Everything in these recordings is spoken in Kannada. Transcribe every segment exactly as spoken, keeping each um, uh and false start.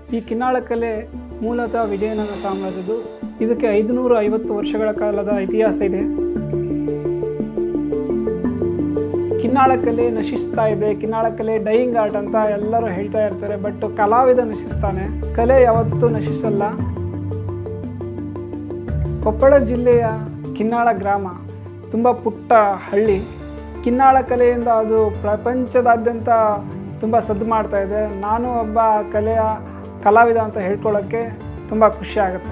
ಈ ಕಿನ್ನಾಳ ಕಲೆ ಮೂಲತಃ ವಿಜಯನಗರ ಸಾಮ್ರಾಜ್ಯದ್ದು. ಇದಕ್ಕೆ ಐದುನೂರ ಐವತ್ತು ವರ್ಷಗಳ ಕಾಲದ ಇತಿಹಾಸ ಇದೆ. ಕಿನ್ನಾಳ ಕಲೆ ನಶಿಸ್ತಾ ಇದೆ, ಕಿನ್ನಾಳ ಕಲೆ ಡೈಯಿಂಗ್ ಆರ್ಟ್ ಅಂತ ಎಲ್ಲರೂ ಹೇಳ್ತಾ ಇರ್ತಾರೆ. ಬಟ್ ಕಲಾವಿದ ನಶಿಸ್ತಾನೆ, ಕಲೆ ಯಾವತ್ತೂ ನಶಿಸಲ್ಲ. ಕೊಪ್ಪಳ ಜಿಲ್ಲೆಯ ಕಿನ್ನಾಳ ಗ್ರಾಮ ತುಂಬ ಪುಟ್ಟ ಹಳ್ಳಿ. ಕಿನ್ನಾಳ ಕಲೆಯಿಂದ ಅದು ಪ್ರಪಂಚದಾದ್ಯಂತ ತುಂಬ ಸದ್ದು ಮಾಡ್ತಾ ಇದೆ. ನಾನು ಒಬ್ಬ ಕಲೆಯ ಕಲಾವಿದ ಅಂತ ಹೇಳ್ಕೊಳ್ಳೋಕ್ಕೆ ತುಂಬ ಖುಷಿ ಆಗುತ್ತೆ.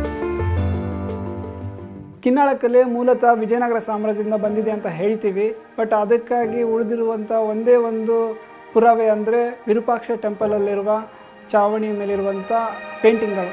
ಕಿನ್ನಾಳ ಕಲೆ ಮೂಲತಃ ವಿಜಯನಗರ ಸಾಮ್ರಾಜ್ಯದಿಂದ ಬಂದಿದೆ ಅಂತ ಹೇಳ್ತೀವಿ. ಬಟ್ ಅದಕ್ಕಾಗಿ ಉಳಿದಿರುವಂಥ ಒಂದೇ ಒಂದು ಪುರಾವೆ ಅಂದರೆ ವಿರೂಪಾಕ್ಷ ಟೆಂಪಲಲ್ಲಿರುವ ಚಾವಣಿ ಮೇಲಿರುವಂಥ ಪೇಂಟಿಂಗ್ಗಳು.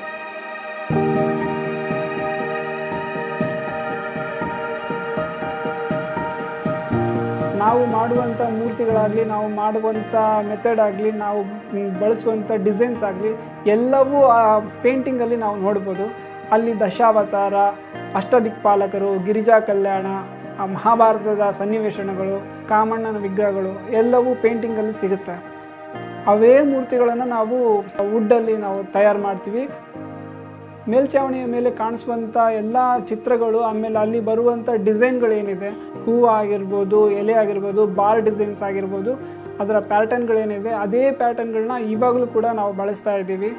ನಾವು ಮಾಡುವಂಥ ಮೂರ್ತಿಗಳಾಗಲಿ, ನಾವು ಮಾಡುವಂಥ ಮೆಥಡ್ ಆಗಲಿ, ನಾವು ಬಳಸುವಂಥ ಡಿಸೈನ್ಸ್ ಆಗಲಿ ಎಲ್ಲವೂ ಆ ಪೇಂಟಿಂಗಲ್ಲಿ ನಾವು ನೋಡ್ಬೋದು. ಅಲ್ಲಿ ದಶಾವತಾರ, ಅಷ್ಟದಿಕ್ಪಾಲಕರು, ಗಿರಿಜಾ ಕಲ್ಯಾಣ, ಮಹಾಭಾರತದ ಸನ್ನಿವೇಶಗಳು, ಕಾಮಣ್ಣನ ವಿಗ್ರಹಗಳು ಎಲ್ಲವೂ ಪೇಂಟಿಂಗಲ್ಲಿ ಸಿಗುತ್ತೆ. ಅವೇ ಮೂರ್ತಿಗಳನ್ನು ನಾವು ವುಡ್ಡಲ್ಲಿ ನಾವು ತಯಾರು ಮಾಡ್ತೀವಿ. ಮೇಲ್ಛಾವಣಿಯ ಮೇಲೆ ಕಾಣಿಸುವಂಥ ಎಲ್ಲ ಚಿತ್ರಗಳು, ಆಮೇಲೆ ಅಲ್ಲಿ ಬರುವಂಥ ಡಿಸೈನ್ಗಳೇನಿದೆ, ಹೂವು ಆಗಿರ್ಬೋದು, ಎಲೆ ಆಗಿರ್ಬೋದು, ಬಾರ್ ಡಿಸೈನ್ಸ್ ಆಗಿರ್ಬೋದು, ಅದರ ಪ್ಯಾಟರ್ನ್ಗಳೇನಿದೆ ಅದೇ ಪ್ಯಾಟರ್ನ್ಗಳನ್ನ ಇವಾಗಲೂ ಕೂಡ ನಾವು ಬಳಸ್ತಾ ಇದ್ದೀವಿ.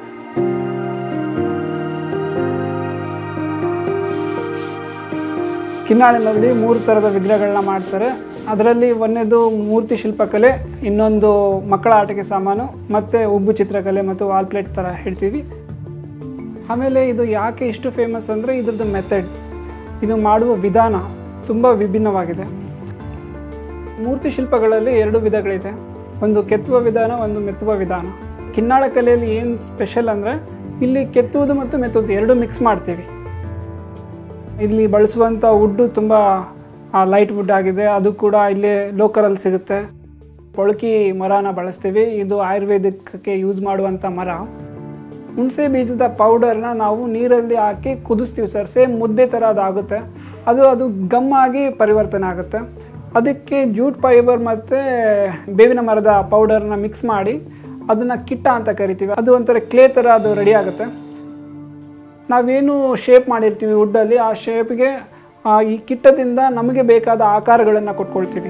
ಕಿನ್ನಾಳಿನಲ್ಲಿ ಮೂರು ಥರದ ವಿಗ್ರಹಗಳನ್ನ ಮಾಡ್ತಾರೆ. ಅದರಲ್ಲಿ ಒಂದನೇದು ಮೂರ್ತಿ ಶಿಲ್ಪಕಲೆ, ಇನ್ನೊಂದು ಮಕ್ಕಳ ಆಟಿಕೆ ಸಾಮಾನು, ಮತ್ತು ಉಬ್ಬು ಚಿತ್ರಕಲೆ ಮತ್ತು ವಾಲ್ ಪ್ಲೇಟ್ ಥರ ಹೇಳ್ತೀವಿ. ಆಮೇಲೆ ಇದು ಯಾಕೆ ಇಷ್ಟು ಫೇಮಸ್ ಅಂದರೆ ಇದ್ರದ್ದು ಮೆಥಡ್, ಇದು ಮಾಡುವ ವಿಧಾನ ತುಂಬ ವಿಭಿನ್ನವಾಗಿದೆ. ಮೂರ್ತಿ ಶಿಲ್ಪಗಳಲ್ಲಿ ಎರಡು ವಿಧಗಳಿದೆ, ಒಂದು ಕೆತ್ತುವ ವಿಧಾನ, ಒಂದು ಮೆತ್ತುವ ವಿಧಾನ. ಕಿನ್ನಾಳ ಕಲೆಯಲ್ಲಿ ಏನು ಸ್ಪೆಷಲ್ ಅಂದರೆ ಇಲ್ಲಿ ಕೆತ್ತುವುದು ಮತ್ತು ಮೆತ್ತುವುದು ಎರಡು ಮಿಕ್ಸ್ ಮಾಡ್ತೀವಿ. ಇಲ್ಲಿ ಬಳಸುವಂಥ ವುಡ್ಡು ತುಂಬ ಲೈಟ್ ವುಡ್ ಆಗಿದೆ, ಅದು ಕೂಡ ಇಲ್ಲೇ ಲೋಕಲಲ್ಲಿ ಸಿಗುತ್ತೆ. ಕೊಳಕಿ ಮರನ ಬಳಸ್ತೀವಿ, ಇದು ಆಯುರ್ವೇದಿಕಕ್ಕೆ ಯೂಸ್ ಮಾಡುವಂಥ ಮರ. ಹುಣಸೆ ಬೀಜದ ಪೌಡರ್ನ ನಾವು ನೀರಲ್ಲಿ ಹಾಕಿ ಕುದಿಸ್ತೀವಿ ಸರ್, ಸೇಮ್ ಮುದ್ದೆ ಥರ ಅದಾಗುತ್ತೆ. ಅದು ಅದು ಗಮ್ಮಾಗಿ ಪರಿವರ್ತನೆ ಆಗುತ್ತೆ. ಅದಕ್ಕೆ ಜೂಟ್ ಫೈಬರ್ ಮತ್ತು ಬೇವಿನ ಮರದ ಪೌಡರ್ನ ಮಿಕ್ಸ್ ಮಾಡಿ ಅದನ್ನು ಕಿಟ್ಟ ಅಂತ ಕರಿತೀವಿ. ಅದು ಒಂಥರ ಕ್ಲೇ ಥರ ಅದು ರೆಡಿ ಆಗುತ್ತೆ. ನಾವೇನು ಶೇಪ್ ಮಾಡಿರ್ತೀವಿ ವುಡ್ಡಲ್ಲಿ, ಆ ಶೇಪ್ಗೆ ಈ ಕಿಟ್ಟದಿಂದ ನಮಗೆ ಬೇಕಾದ ಆಕಾರಗಳನ್ನು ಕೊಟ್ಕೊಳ್ತೀವಿ.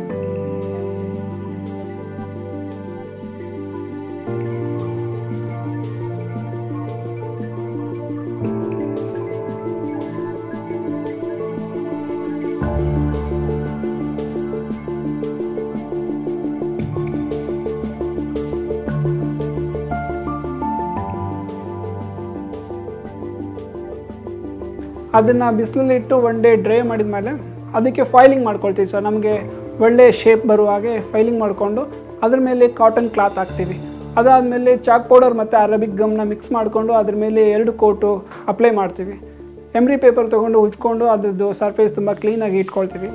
ಅದನ್ನು ಬಿಸಿಲಲ್ಲಿ ಇಟ್ಟು ಒನ್ ಡೇ ಡ್ರೈ ಮಾಡಿದ ಮೇಲೆ ಅದಕ್ಕೆ ಫೈಲಿಂಗ್ ಮಾಡ್ಕೊಳ್ತೀವಿ ಸರ್. ನಮಗೆ ಒಳ್ಳೆ ಶೇಪ್ ಬರುವ ಹಾಗೆ ಫೈಲಿಂಗ್ ಮಾಡಿಕೊಂಡು ಅದ್ರ ಮೇಲೆ ಕಾಟನ್ ಕ್ಲಾತ್ ಹಾಕ್ತೀವಿ. ಅದಾದಮೇಲೆ ಚಾಕ್ ಪೌಡರ್ ಮತ್ತು ಅರಬಿಕ್ ಗಮ್ನ ಮಿಕ್ಸ್ ಮಾಡಿಕೊಂಡು ಅದ್ರ ಮೇಲೆ ಎರಡು ಕೋಟು ಅಪ್ಲೈ ಮಾಡ್ತೀವಿ. ಎಮ್ರಿ ಪೇಪರ್ ತೊಗೊಂಡು ಉಜ್ಕೊಂಡು ಅದ್ರದ್ದು ಸರ್ಫೇಸ್ ತುಂಬ ಕ್ಲೀನಾಗಿ ಇಟ್ಕೊಳ್ತೀವಿ.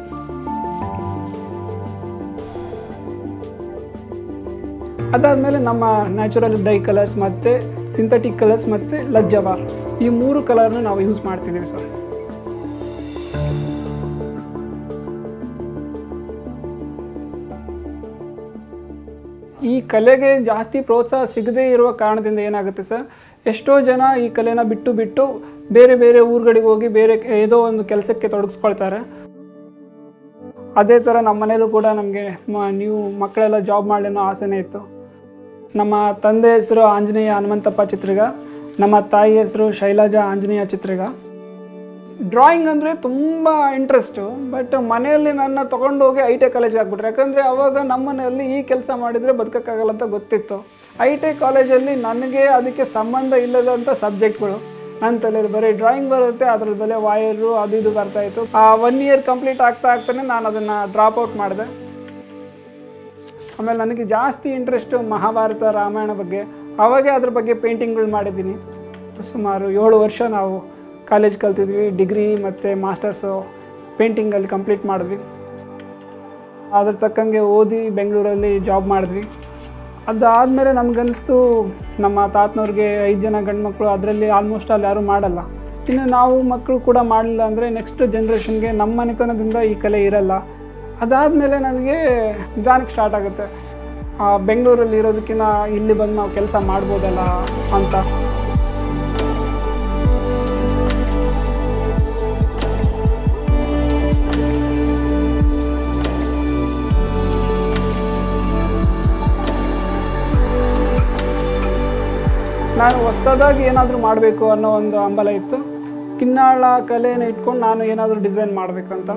ಅದಾದಮೇಲೆ ನಮ್ಮ ನ್ಯಾಚುರಲ್ ಡೈ ಕಲರ್ಸ್ ಮತ್ತು ಸಿಂಥೆಟಿಕ್ ಕಲರ್ಸ್ ಮತ್ತು ಲಜ್ಜವಾರ್, ಈ ಮೂರು ಕಲರ್ನ ನಾವು ಯೂಸ್ ಮಾಡ್ತಿದ್ದೀವಿ ಸರ್. ಈ ಕಲೆಗೆ ಜಾಸ್ತಿ ಪ್ರೋತ್ಸಾಹ ಸಿಗದೇ ಇರುವ ಕಾರಣದಿಂದ ಏನಾಗುತ್ತೆ ಸರ್, ಎಷ್ಟೋ ಜನ ಈ ಕಲೆನ ಬಿಟ್ಟು ಬಿಟ್ಟು ಬೇರೆ ಬೇರೆ ಊರುಗಳಿಗೆ ಹೋಗಿ ಬೇರೆ ಏದೋ ಒಂದು ಕೆಲಸಕ್ಕೆ ತೊಡಗಿಸ್ಕೊಳ್ತಾರೆ. ಅದೇ ಥರ ನಮ್ಮ ಮನೇಲೂ ಕೂಡ ನಮಗೆ ನೀವು ಮಕ್ಕಳೆಲ್ಲ ಜಾಬ್ ಮಾಡಲಿ ಅನ್ನೋ ಆಸೆನೇ ಇತ್ತು. ನಮ್ಮ ತಂದೆ ಹೆಸರು ಆಂಜನೇಯ ಹನುಮಂತಪ್ಪ ಚಿತ್ರಿಗ, ನಮ್ಮ ತಾಯಿ ಹೆಸರು ಶೈಲಜಾ ಆಂಜನೇಯ ಚಿತ್ರಿಗ. ಡ್ರಾಯಿಂಗ್ ಅಂದರೆ ತುಂಬ ಇಂಟ್ರೆಸ್ಟು. ಬಟ್ ಮನೆಯಲ್ಲಿ ನನ್ನ ತೊಗೊಂಡು ಹೋಗಿ ಐ ಟಿ ಕಾಲೇಜಿಗೆ ಹಾಕ್ಬಿಟ್ರೆ, ಯಾಕಂದರೆ ಅವಾಗ ನಮ್ಮ ಮನೆಯಲ್ಲಿ ಈ ಕೆಲಸ ಮಾಡಿದರೆ ಬದುಕೋಕ್ಕಾಗಲ್ಲ ಅಂತ ಗೊತ್ತಿತ್ತು. ಐ ಟಿ ಕಾಲೇಜಲ್ಲಿ ನನಗೆ ಅದಕ್ಕೆ ಸಂಬಂಧ ಇಲ್ಲದಂಥ ಸಬ್ಜೆಕ್ಟ್ಗಳು ನನ್ನ ತಲೆಯಲ್ಲಿ ಬರೀ ಡ್ರಾಯಿಂಗ್ ಬರುತ್ತೆ, ಅದ್ರಲ್ಲಿ ಬೆಲೆ ವಾಯರು ಅದು ಇದು ಬರ್ತಾಯಿತ್ತು. ಆ ಒನ್ ಇಯರ್ ಕಂಪ್ಲೀಟ್ ಆಗ್ತಾ ಆಗ್ತಾನೆ ನಾನು ಅದನ್ನು ಡ್ರಾಪ್ ಔಟ್ ಮಾಡಿದೆ. ಆಮೇಲೆ ನನಗೆ ಜಾಸ್ತಿ ಇಂಟ್ರೆಸ್ಟು ಮಹಾಭಾರತ ರಾಮಾಯಣ ಬಗ್ಗೆ, ಆವಾಗೇ ಅದ್ರ ಬಗ್ಗೆ ಪೇಂಟಿಂಗ್ಗಳು ಮಾಡಿದ್ದೀನಿ. ಸುಮಾರು ಏಳು ವರ್ಷ ನಾವು ಕಾಲೇಜ್ ಕಲ್ತಿದ್ವಿ, ಡಿಗ್ರಿ ಮತ್ತು ಮಾಸ್ಟರ್ಸು ಪೇಂಟಿಂಗಲ್ಲಿ ಕಂಪ್ಲೀಟ್ ಮಾಡಿದ್ವಿ. ಅದ್ರ ತಕ್ಕಂಗೆ ಓದಿ ಬೆಂಗಳೂರಲ್ಲಿ ಜಾಬ್ ಮಾಡಿದ್ವಿ. ಅದಾದಮೇಲೆ ನಮಗನ್ನಿಸ್ತು ನಮ್ಮ ತಾತನವ್ರಿಗೆ ಐದು ಜನ ಗಂಡು ಮಕ್ಕಳು, ಅದರಲ್ಲಿ ಆಲ್ಮೋಸ್ಟ್ ಅಲ್ಲಿ ಯಾರೂ ಮಾಡಲ್ಲ. ಇನ್ನು ನಾವು ಮಕ್ಕಳು ಕೂಡ ಮಾಡಲಿಲ್ಲ ಅಂದರೆ ನೆಕ್ಸ್ಟ್ ಜನ್ರೇಷನ್ಗೆ ನಮ್ಮ ಮನೆತನದಿಂದ ಈ ಕಲೆ ಇರಲ್ಲ. ಅದಾದಮೇಲೆ ನನಗೆ ನಿಧಾನಕ್ಕೆ ಸ್ಟಾರ್ಟ್ ಆಗುತ್ತೆ, ಬೆಂಗಳೂರಲ್ಲಿ ಇರೋದಕ್ಕಿಂತ ಇಲ್ಲಿ ಬಂದು ನಾವು ಕೆಲಸ ಮಾಡ್ಬೋದಲ್ಲ ಅಂತ. ನಾನು ಹೊಸದಾಗಿ ಏನಾದರೂ ಮಾಡಬೇಕು ಅನ್ನೋ ಒಂದು ಹಂಬಲ ಇತ್ತು. ಕಿನ್ನಾಳ ಕಲೆಯನ್ನು ಇಟ್ಕೊಂಡು ನಾನು ಏನಾದರೂ ಡಿಸೈನ್ ಮಾಡಬೇಕು ಅಂತ.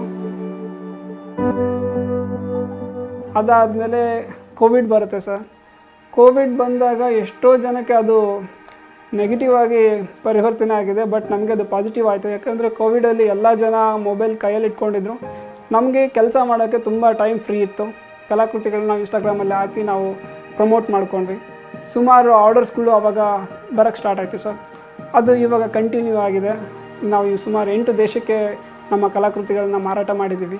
ಅದಾದಮೇಲೆ ಕೋವಿಡ್ ಬರುತ್ತೆ ಸರ್. ಕೋವಿಡ್ ಬಂದಾಗ ಎಷ್ಟೋ ಜನಕ್ಕೆ ಅದು ನೆಗೆಟಿವ್ ಆಗಿ ಪರಿವರ್ತನೆ ಆಗಿದೆ. ಬಟ್ ನಮಗೆ ಅದು ಪಾಸಿಟಿವ್ ಆಯಿತು. ಯಾಕಂದರೆ ಕೋವಿಡಲ್ಲಿ ಎಲ್ಲ ಜನ ಮೊಬೈಲ್ ಕೈಯಲ್ಲಿ ಇಟ್ಕೊಂಡಿದ್ರು. ನಮಗೆ ಕೆಲಸ ಮಾಡೋಕ್ಕೆ ತುಂಬ ಟೈಮ್ ಫ್ರೀ ಇತ್ತು. ಕಲಾಕೃತಿಗಳನ್ನ ನಾವು ಇನ್ಸ್ಟಾಗ್ರಾಮಲ್ಲಿ ಹಾಕಿ ನಾವು ಪ್ರಮೋಟ್ ಮಾಡ್ಕೊಂಡ್ವಿ. ಸುಮಾರು ಆರ್ಡರ್ಸ್ಗಳು ಆವಾಗ ಬರೋಕ್ಕೆ ಸ್ಟಾರ್ಟ್ ಆಯಿತು ಸರ್. ಅದು ಇವಾಗ ಕಂಟಿನ್ಯೂ ಆಗಿದೆ. ನಾವು ಈ ಸುಮಾರು ಎಂಟು ದೇಶಕ್ಕೆ ನಮ್ಮ ಕಲಾಕೃತಿಗಳನ್ನ ಮಾರಾಟ ಮಾಡಿದ್ದೀವಿ.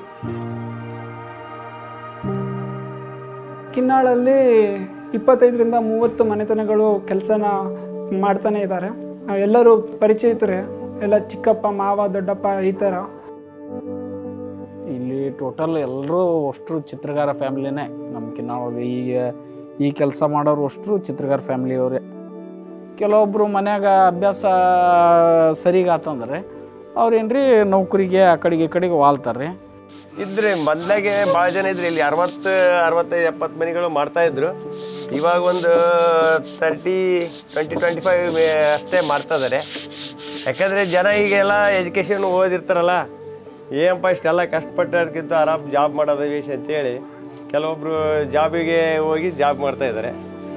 ಕಿನ್ನಾಳಲ್ಲಿ ಇಪ್ಪತ್ತೈದರಿಂದ ಮೂವತ್ತು ಮನೆತನಗಳು ಕೆಲಸನ ಮಾಡ್ತಾನೆ ಇದ್ದಾರೆ. ಎಲ್ಲರೂ ಪರಿಚಯಿತರೆ, ಎಲ್ಲ ಚಿಕ್ಕಪ್ಪ, ಮಾವ, ದೊಡ್ಡಪ್ಪ ಈ ಥರ. ಇಲ್ಲಿ ಟೋಟಲ್ ಎಲ್ಲರೂ ಅಷ್ಟರು ಚಿತ್ರಗಾರ ಫ್ಯಾಮಿಲಿನೇ. ನಮ್ಮ ಕಿನ್ನಾಳ ಈಗ ಈ ಕೆಲಸ ಮಾಡೋರು ಅಷ್ಟರು ಚಿತ್ರಗಾರ ಫ್ಯಾಮಿಲಿಯವರೇ. ಕೆಲವೊಬ್ಬರು ಮನ್ಯಾಗ ಅಭ್ಯಾಸ ಸರಿಗಾತಂದ್ರೆ ಅವ್ರೇನ್ರಿ ನೌಕರಿಗೆ ಆ ಕಡೆಗೆ ಈ ಕಡೆಗೆ ವಾಲ್ತಾರೆ. ಇದ್ರೆ ಮೊದಲಾಗೆ ಭಾಳ ಜನ ಇದ್ರಿ ಇಲ್ಲಿ ಅರವತ್ತು ಅರವತ್ತೈದು ಎಪ್ಪತ್ತು ಮನೆಗಳು ಮಾಡ್ತಾಯಿದ್ರು. ಇವಾಗ ಒಂದು ತರ್ಟಿ ಟ್ವೆಂಟಿ ಟ್ವೆಂಟಿ ಫೈವ್ ಅಷ್ಟೇ ಮಾಡ್ತಾ ಇದ್ದಾರೆ. ಯಾಕಂದರೆ ಜನ ಈಗೆಲ್ಲ ಎಜುಕೇಷನ್ ಓದಿರ್ತಾರಲ್ಲ, ಏನಪ್ಪ ಇಷ್ಟೆಲ್ಲ ಕಷ್ಟಪಟ್ಟು ಅದಕ್ಕಿಂತ ಆರಾಮ್ ಜಾಬ್ ಮಾಡೋದು ವಿಷಯ ಅಂತೇಳಿ ಕೆಲವೊಬ್ಬರು ಜಾಬಿಗೆ ಹೋಗಿ ಜಾಬ್ ಮಾಡ್ತಾಯಿದ್ದಾರೆ.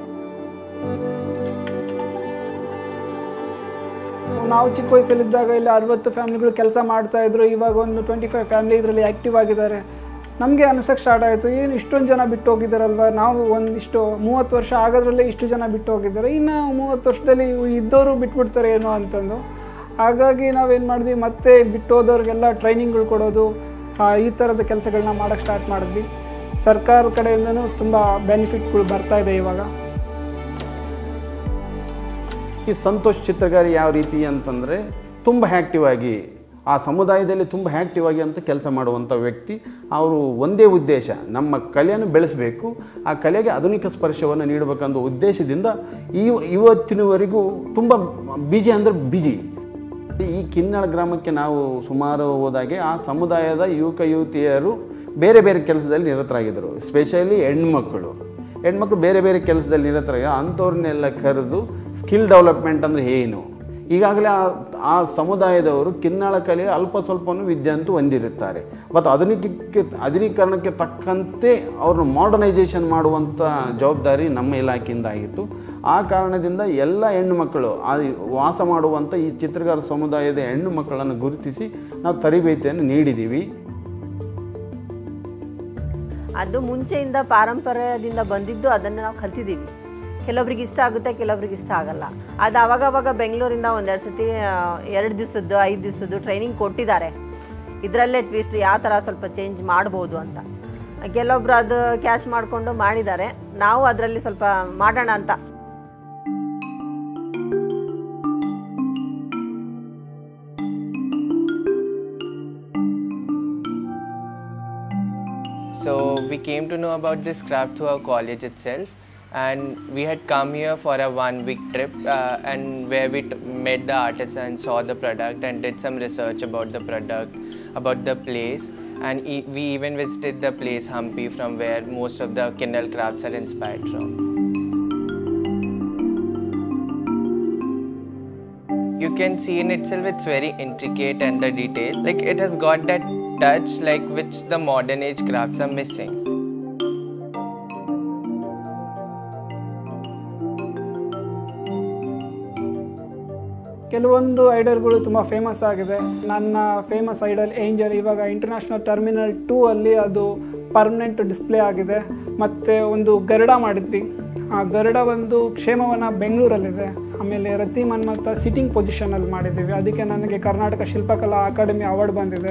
ನಾವು ಚಿಕ್ಕ ವಯಸ್ಸಲ್ಲಿದ್ದಾಗ ಇಲ್ಲಿ ಅರವತ್ತು ಫ್ಯಾಮಿಲಿಗಳು ಕೆಲಸ ಮಾಡ್ತಾಯಿದ್ರು. ಇವಾಗ ಒಂದು ಟ್ವೆಂಟಿ ಫೈವ್ ಫ್ಯಾಮಿಲಿ ಇದರಲ್ಲಿ ಆ್ಯಕ್ಟಿವ್ ಆಗಿದ್ದಾರೆ. ನಮಗೆ ಅನಿಸೋಕ್ಕೆ ಸ್ಟಾರ್ಟ್ ಆಯಿತು, ಏನು ಇಷ್ಟೊಂದು ಜನ ಬಿಟ್ಟು ಹೋಗಿದ್ದಾರಲ್ವ, ನಾವು ಒಂದಿಷ್ಟು ಮೂವತ್ತು ವರ್ಷ ಆಗೋದ್ರಲ್ಲೇ ಇಷ್ಟು ಜನ ಬಿಟ್ಟು ಹೋಗಿದ್ದಾರೆ, ಇನ್ನು ಮೂವತ್ತು ವರ್ಷದಲ್ಲಿ ಇದ್ದವರು ಬಿಟ್ಬಿಡ್ತಾರೆ ಏನೋ ಅಂತಂದು. ಹಾಗಾಗಿ ನಾವೇನು ಮಾಡಿದ್ವಿ, ಮತ್ತೆ ಬಿಟ್ಟು ಹೋದವ್ರಿಗೆಲ್ಲ ಟ್ರೈನಿಂಗ್ಗಳು ಕೊಡೋದು, ಈ ಥರದ ಕೆಲಸಗಳನ್ನ ಮಾಡೋಕ್ಕೆ ಸ್ಟಾರ್ಟ್ ಮಾಡಿದ್ವಿ. ಸರ್ಕಾರ ಕಡೆಯಿಂದನೂ ತುಂಬ ಬೆನಿಫಿಟ್ಗಳು ಬರ್ತಾಯಿದೆ ಇವಾಗ. ಈ ಸಂತೋಷ್ ಚಿತ್ರಗಾರಿ ಯಾವ ರೀತಿ ಅಂತಂದರೆ ತುಂಬ ಆ್ಯಕ್ಟಿವ್ ಆಗಿ ಆ ಸಮುದಾಯದಲ್ಲಿ ತುಂಬ ಆ್ಯಕ್ಟಿವ್ ಆಗಿ ಅಂತ ಕೆಲಸ ಮಾಡುವಂಥ ವ್ಯಕ್ತಿ. ಅವರು ಒಂದೇ ಉದ್ದೇಶ, ನಮ್ಮ ಕಲೆಯನ್ನು ಬೆಳೆಸಬೇಕು, ಆ ಕಲೆಗೆ ಆಧುನಿಕ ಸ್ಪರ್ಶವನ್ನು ನೀಡಬೇಕನ್ನೋ ಉದ್ದೇಶದಿಂದ ಈ ಇವತ್ತಿನವರೆಗೂ ತುಂಬ ಬಿಜಿ ಅಂದರೆ ಬಿಜಿ. ಈ ಕಿನ್ನಾಳ ಗ್ರಾಮಕ್ಕೆ ನಾವು ಸುಮಾರು ಹೋದಾಗೆ ಆ ಸಮುದಾಯದ ಯುವಕ ಯುವತಿಯರು ಬೇರೆ ಬೇರೆ ಕೆಲಸದಲ್ಲಿ ನಿರತರಾಗಿದ್ದರು. ಸ್ಪೆಷಲಿ ಹೆಣ್ಮಕ್ಕಳು ಹೆಣ್ಮಕ್ಳು ಬೇರೆ ಬೇರೆ ಕೆಲಸದಲ್ಲಿ ನಿರತರಾಗಿ ಅಂಥವ್ರನ್ನೆಲ್ಲ ಕರೆದು ಸ್ಕಿಲ್ ಡೆವಲಪ್ಮೆಂಟ್ ಅಂದರೆ ಏನು, ಈಗಾಗಲೇ ಆ ಆ ಸಮುದಾಯದವರು ಕಿನ್ನಾಳ ಕಲೆಯ ಅಲ್ಪ ಸ್ವಲ್ಪನೂ ವಿದ್ಯೆ ಅಂತೂ ಹೊಂದಿರುತ್ತಾರೆ. ಮತ್ತು ಆಧುನಿಕಕ್ಕೆ ಆಧುನೀಕರಣಕ್ಕೆ ತಕ್ಕಂತೆ ಅವ್ರನ್ನ ಮಾಡರ್ನೈಸೇಷನ್ ಮಾಡುವಂಥ ಜವಾಬ್ದಾರಿ ನಮ್ಮ ಇಲಾಖೆಯಿಂದ ಆಗಿತ್ತು. ಆ ಕಾರಣದಿಂದ ಎಲ್ಲ ಹೆಣ್ಣು ಮಕ್ಕಳು ಆ ವಾಸ ಮಾಡುವಂಥ ಈ ಚಿತ್ರಗಾರ ಸಮುದಾಯದ ಹೆಣ್ಣು ಮಕ್ಕಳನ್ನು ಗುರುತಿಸಿ ನಾವು ತರಬೇತಿಯನ್ನು ನೀಡಿದ್ದೀವಿ. ಅದು ಮುಂಚೆಯಿಂದ ಪಾರಂಪರ್ಯದಿಂದ ಬಂದಿದ್ದು, ಅದನ್ನು ನಾವು ಕಲ್ತಿದ್ದೀವಿ. ಕೆಲವೊಬ್ರಿಗೆ ಇಷ್ಟ ಆಗುತ್ತೆ, ಕೆಲವೊಬ್ರಿಗೆ ಇಷ್ಟ ಆಗಲ್ಲ. ಅದು ಆವಾಗವಾಗ ಬೆಂಗಳೂರಿಂದ ಒಂದೆರಡು ಸತಿ ಎರಡು ದಿವಸದ್ದು ಐದು ದಿವಸದ್ದು ಟ್ರೈನಿಂಗ್ ಕೊಟ್ಟಿದ್ದಾರೆ. ಇದರಲ್ಲೇ ಟ್ವಿಸ್ಟ್ ಯಾವ ಥರ ಸ್ವಲ್ಪ ಚೇಂಜ್ ಮಾಡ್ಬೋದು ಅಂತ. ಕೆಲವೊಬ್ರು ಅದು ಕ್ಯಾಚ್ ಮಾಡಿಕೊಂಡು ಮಾಡಿದ್ದಾರೆ. ನಾವು ಅದರಲ್ಲಿ ಸ್ವಲ್ಪ ಮಾಡೋಣ ಅಂತ. So we came to know about this craft through our college itself, and we had come here for a one week trip uh, and where we t met the artisans, saw the product and did some research about the product, about the place, and e we even visited the place Hampi, from where most of the Kinnal crafts are inspired from. You can see in itself it's very intricate, and the detail, like it has got that touch like which the modern age crafts are missing. ಕೆಲವೊಂದು ಐಡಲ್ಗಳು ತುಂಬ ಫೇಮಸ್ ಆಗಿದೆ. ನನ್ನ ಫೇಮಸ್ ಐಡಲ್ ಏಂಜಲ್ ಇವಾಗ ಇಂಟರ್ನ್ಯಾಷನಲ್ ಟರ್ಮಿನಲ್ ಟೂ ಅಲ್ಲಿ ಅದು ಪರ್ಮನೆಂಟ್ ಡಿಸ್ಪ್ಲೇ ಆಗಿದೆ. ಮತ್ತು ಒಂದು ಗರುಡ ಮಾಡಿದ್ವಿ. ಆ ಗರುಡ ಒಂದು ಕ್ಷೇಮವನ ಬೆಂಗಳೂರಲ್ಲಿದೆ. ಆಮೇಲೆ ರತಿ ಮನ್ಮಥ ಸಿಟ್ಟಿಂಗ್ ಪೊಸಿಷನಲ್ಲಿ ಮಾಡಿದ್ದೀವಿ. ಅದಕ್ಕೆ ನನಗೆ ಕರ್ನಾಟಕ ಶಿಲ್ಪಕಲಾ ಅಕಾಡೆಮಿ ಅವಾರ್ಡ್ ಬಂದಿದೆ.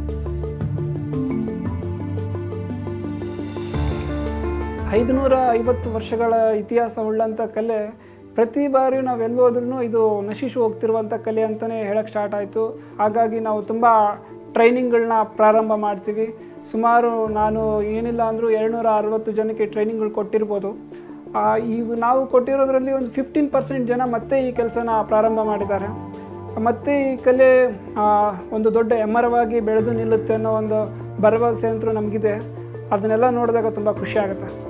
ಐದುನೂರ ಐವತ್ತು ವರ್ಷಗಳ ಇತಿಹಾಸ ಉಳ್ಳಂಥ ಕಲೆ. ಪ್ರತಿ ಬಾರಿ ನಾವು ಎಲ್ಲಿ ಹೋದ್ರೂ ಇದು ನಶಿಸಿ ಹೋಗ್ತಿರುವಂಥ ಕಲೆ ಅಂತಲೇ ಹೇಳೋಕ್ಕೆ ಸ್ಟಾರ್ಟ್ ಆಯಿತು. ಹಾಗಾಗಿ ನಾವು ತುಂಬ ಟ್ರೈನಿಂಗ್ಗಳನ್ನ ಪ್ರಾರಂಭ ಮಾಡ್ತೀವಿ. ಸುಮಾರು ನಾನು ಏನಿಲ್ಲ ಅಂದರೂ ಎರಡುನೂರ ಅರವತ್ತು ಜನಕ್ಕೆ ಟ್ರೈನಿಂಗ್ಗಳು ಕೊಟ್ಟಿರ್ಬೋದು. ಈಗ ನಾವು ಕೊಟ್ಟಿರೋದ್ರಲ್ಲಿ ಒಂದು ಫಿಫ್ಟೀನ್ ಪರ್ಸೆಂಟ್ ಜನ ಮತ್ತೆ ಈ ಕೆಲಸನ ಪ್ರಾರಂಭ ಮಾಡಿದ್ದಾರೆ. ಮತ್ತು ಈ ಕಲೆ ಒಂದು ದೊಡ್ಡ ಎಮ್ಮರವಾಗಿ ಬೆಳೆದು ನಿಲ್ಲುತ್ತೆ ಅನ್ನೋ ಒಂದು ಭರವಸೆ ಅಂತೂ ನಮಗಿದೆ. ಅದನ್ನೆಲ್ಲ ನೋಡಿದಾಗ ತುಂಬ ಖುಷಿ ಆಗುತ್ತೆ.